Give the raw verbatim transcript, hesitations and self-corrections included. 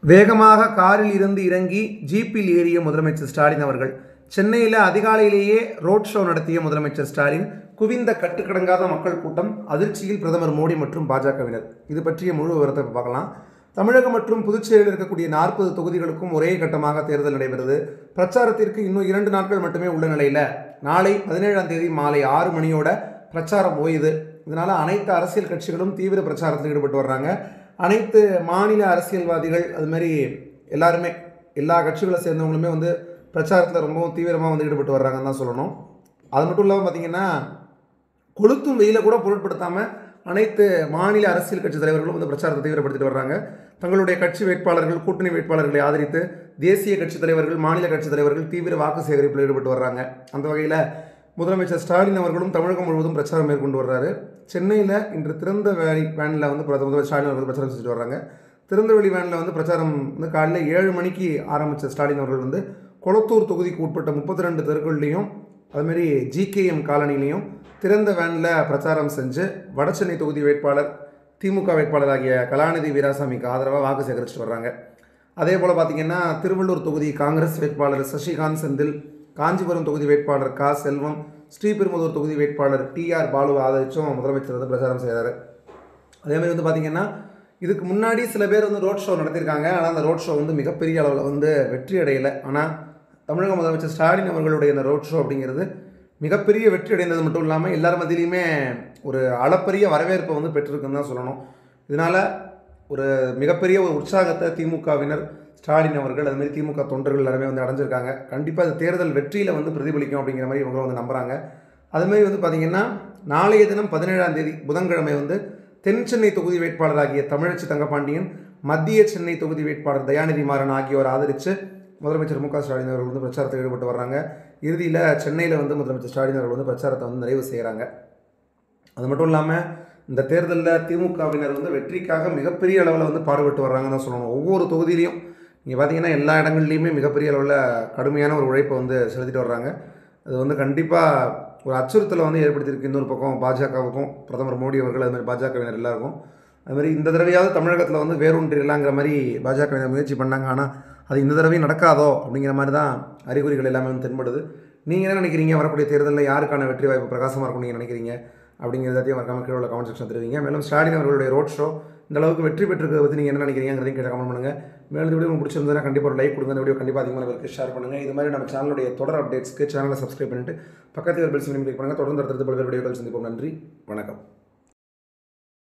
வேகமாக காரில் இருந்து இறங்கி ஜீப்பில் ஏறிய முதலமைச்சர் ஸ்டாலின் அவர்கள் சென்னையில் அதிகாலையிலேயே ரோட் ஷோ நடத்திய முதலமைச்சர் ஸ்டாலின் குவிந்த கட்டுக்கடங்காத மக்கள் கூட்டம், அதிர்ச்சியில் பிரதமர் மோடி மற்றும் பாஜகவினர். இது பற்றிய முழு விவரத்தை பார்க்கலாம். தமிழகம் மற்றும் புதுச்சேரியில் இருக்கக்கூடிய நாற்பது தொகுதிகளுக்கும் ஒரே கட்டமாக தேர்தல் நடைபெறுது. பிரச்சாரத்திற்கு இன்னும் இரண்டு நாட்கள் மட்டுமே உள்ள நிலையில் நாளை பதினேழாம் தேதி மாலை ஆறு மணியோட பிரச்சாரம் ஓயுது. இதனால் அனைத்து அரசியல் கட்சிகளும் தீவிர பிரச்சாரத்தில் ஈடுபட்டு வர்றாங்க. அனைத்து மாநில அரசியல்வாதிகள் அதுமாரி எல்லாருமே எல்லா கட்சிகளை சேர்ந்தவங்களுமே வந்து பிரச்சாரத்தில் ரொம்பவும் தீவிரமாக வந்து ஈடுபட்டு வர்றாங்கன்னு தான் சொல்லணும். அது மட்டும் இல்லாமல் பார்த்திங்கன்னா, கொளுத்தும் வெயிலை கூட பொருட்படுத்தாமல் அனைத்து மாநில அரசியல் கட்சி தலைவர்களும் வந்து பிரச்சாரத்தை தீவிரப்படுத்திட்டு வர்றாங்க. தங்களுடைய கட்சி வேட்பாளர்கள், கூட்டணி வேட்பாளர்களை ஆதரித்து தேசிய கட்சி தலைவர்கள், மாநில கட்சி தலைவர்கள் தீவிர வாக்கு சேகரிப்பில் ஈடுபட்டு வர்றாங்க. அந்த வகையில் முதலமைச்சர் ஸ்டாலின் அவர்களும் தமிழகம் முழுவதும் பிரச்சாரம் மேற்கொண்டு வர்றாரு. சென்னையில் இன்று திறந்த வெளி வேனில் வந்து முதலமைச்சர் ஸ்டாலின் அவர்கள் பிரச்சாரம் செஞ்சுட்டு வர்றாங்க. திறந்த வெளி வேனில் வந்து பிரச்சாரம் வந்து காலையில் ஏழு மணிக்கு ஆரம்பித்த ஸ்டாலின் அவர்கள் வந்து கொளத்தூர் தொகுதிக்கு உட்பட்ட முப்பத்தி ரெண்டு தெருக்கள்லையும் அதுமாரி ஜிகேஎம் காலனிலையும் திறந்த வேனில் பிரச்சாரம் செஞ்சு வடசென்னை தொகுதி வேட்பாளர் திமுக வேட்பாளர் ஆகிய கலாநிதி வீராசாமிக்கு ஆதரவாக வாக்கு சேகரிச்சுட்டு வர்றாங்க. அதே போல் பார்த்திங்கன்னா, திருவள்ளூர் தொகுதி காங்கிரஸ் வேட்பாளர் சசிகாந்த் செந்தில், காஞ்சிபுரம் தொகுதி வேட்பாளர் கா செல்வம், ஸ்ரீபெரும்புதூர் தொகுதி வேட்பாளர் டி ஆர் பாலுவை ஆதரிச்சும் முதலமைச்சர் வந்து பிரச்சாரம் செய்கிறார். அதேமாதிரி வந்து பார்த்திங்கன்னா, இதுக்கு முன்னாடி சில பேர் வந்து ரோட் ஷோ நடத்தியிருக்காங்க. ஆனால் அந்த ரோட் ஷோ வந்து மிகப்பெரிய அளவில் வந்து வெற்றி அடையலை. ஆனால் தமிழக முதலமைச்சர் ஸ்டாலின் அவர்களுடைய இந்த ரோட் ஷோ அப்படிங்கிறது மிகப்பெரிய வெற்றி அடைந்தது மட்டும் இல்லாமல் எல்லார் மத்தியிலையுமே ஒரு அளப்பரிய வரவேற்பை வந்து பெற்றிருக்குன்னு தான் சொல்லணும். இதனால் ஒரு மிகப்பெரிய ஒரு உற்சாகத்தை திமுகவினர், ஸ்டாலின் அவர்கள், அதுமாதிரி திமுக தொண்டர்கள் எல்லாருமே வந்து அடைஞ்சிருக்காங்க. கண்டிப்பாக அது தேர்தல் வெற்றியில் வந்து பிரதிபலிக்கும் அப்படிங்கிற மாதிரி இவங்க வந்து நம்புகிறாங்க. அதுமாதிரி வந்து பார்த்திங்கன்னா, நாளைய தினம் பதினேழாம் தேதி புதன்கிழமை வந்து தென் சென்னை தொகுதி வேட்பாளராகிய தமிழச்சி தங்கப்பாண்டியன், மத்திய சென்னை தொகுதி வேட்பாளர் தயாநிதி மாறன் ஆகியோர் ஆதரித்து முதலமைச்சர் மு க ஸ்டாலின் அவர்கள் வந்து பிரச்சாரத்தில் ஈடுபட்டு வர்றாங்க. இறுதியில் சென்னையில் வந்து முதலமைச்சர் ஸ்டாலின் அவர்கள் வந்து பிரச்சாரத்தை வந்து நிறைவு செய்கிறாங்க. அது மட்டும் இல்லாமல் இந்த தேர்தலில் திமுகவினர் வந்து வெற்றிக்காக மிகப்பெரிய அளவில் வந்து பாடுபட்டு வர்றாங்கன்னு தான் சொல்லணும். ஒவ்வொரு தொகுதியிலையும் நீங்கள் பார்த்திங்கன்னா எல்லா இடங்கள்லையுமே மிகப்பெரிய அளவில் கடுமையான ஒரு உழைப்பை வந்து செலுத்திட்டு வர்றாங்க. அது வந்து கண்டிப்பாக ஒரு அச்சுறுத்தலை வந்து ஏற்படுத்தியிருக்கு இன்னொரு பக்கம் பாஜகவுக்கும், பிரதமர் மோடி அவர்கள், அதுமாதிரி பாஜகவினர் எல்லாருக்கும். அதுமாதிரி இந்த தடவையாவது தமிழகத்தில் வந்து வேரூன்றிடலாங்கிற மாதிரி பாஜகவினர் முயற்சி பண்ணாங்க. ஆனால் அது இந்த தடவையும் நடக்காதோ அப்படிங்கிற மாதிரி தான் அறிகுறிகள் எல்லாமே வந்து தென்படுது. நீங்கள் என்ன நினைக்கிறீங்க? வரக்கூடிய தேர்தலில் யாருக்கான வெற்றி வாய்ப்பு பிரகாசமாக இருக்கும் நீங்கள் நினைக்கிறீங்க அப்படிங்கிறதையும் மறக்காம கீழே உள்ள கமெண்ட் செக்ஷன் தெரிவிங்க. மேலும் ஸ்டாலின் அவர்களுடைய ரோட் ஷோ இந்த அளவுக்கு வெற்றி பெற்றிருக்கிறத பற்றி நீங்கள் என்ன நினைக்கிறீங்கிறதையும் கேட்ட கமெண்ட் பண்ணுங்கள். மேலும் இந்த வீடியோ உங்களுக்கு பிடிச்சிருந்ததுன்னா கண்டிப்பாக ஒரு லைக் கொடுங்க. இந்த வீடியோ கண்டிப்பாக அதிகமாக பேருக்கு ஷேர் பண்ணுங்கள். இது மாதிரி நம்ம சேனலுடைய தொடர் அப்டேட்ஸ்க்கு சேனலை சப்ஸ்கிரைப் பண்ணிட்டு பக்கத்தில் பெல் சிம்லையும் கிளிக் பண்ணுங்கள். தொடர்ந்து அடுத்தடுத்து பல்வேறு வீடியோக்கள் சந்திப்போம். நன்றி, வணக்கம்.